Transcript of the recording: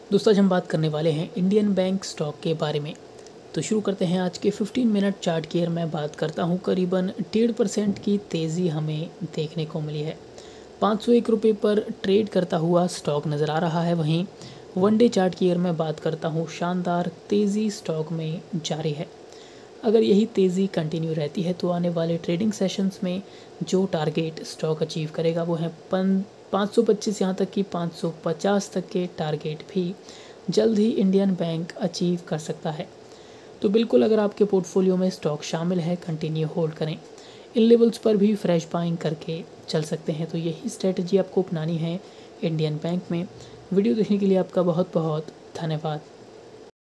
दोस्तों आज हम बात करने वाले हैं इंडियन बैंक स्टॉक के बारे में। तो शुरू करते हैं आज के 15 मिनट चार्ट की। मैं बात करता हूं, करीबन 1.5% की तेज़ी हमें देखने को मिली है। 501 रुपये पर ट्रेड करता हुआ स्टॉक नज़र आ रहा है। वहीं वनडे चार्ट की मैं बात करता हूं, शानदार तेज़ी स्टॉक में जारी है। अगर यही तेज़ी कंटिन्यू रहती है तो आने वाले ट्रेडिंग सेशंस में जो टारगेट स्टॉक अचीव करेगा वो है 525, यहाँ तक कि 550 तक के टारगेट भी जल्द ही इंडियन बैंक अचीव कर सकता है। तो बिल्कुल अगर आपके पोर्टफोलियो में स्टॉक शामिल है, कंटिन्यू होल्ड करें। इन लेवल्स पर भी फ्रेश बाइंग करके चल सकते हैं। तो यही स्ट्रेटजी आपको अपनानी है इंडियन बैंक में। वीडियो देखने के लिए आपका बहुत बहुत धन्यवाद।